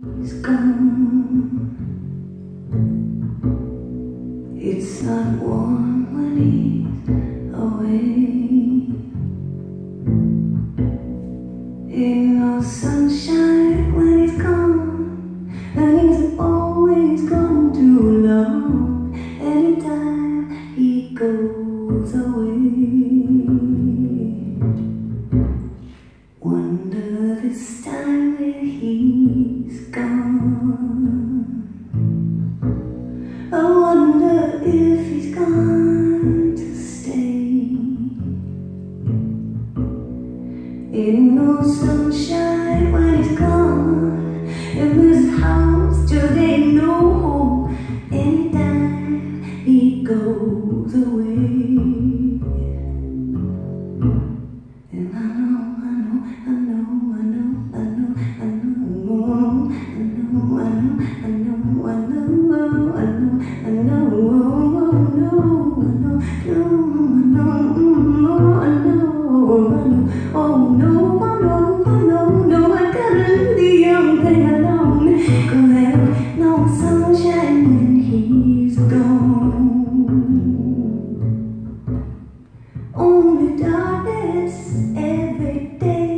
He's gone. It's not warm when he's away. Ain't no sunshine when he's gone, and he's always gone too long. Anytime he goes away, wonder this time where he's gone. I wonder if he's gone to stay. Ain't no sunshine when he's gone, and this house just ain't no home. Anytime he goes away, and I know, oh no, I gotta leave the young thing alone, 'cause there's no sunshine when he's gone. Only darkness every day.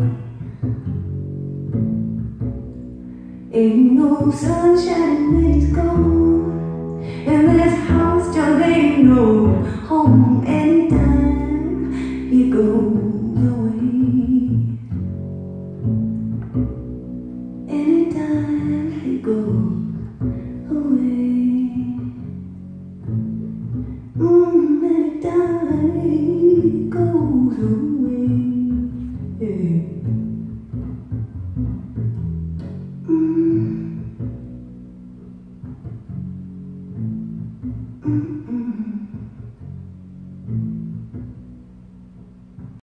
Ain't no sunshine when he's gone, and this house just ain't no home. Anytime he goes away, anytime he goes away, anytime he goes away, yeah. Mm-hmm.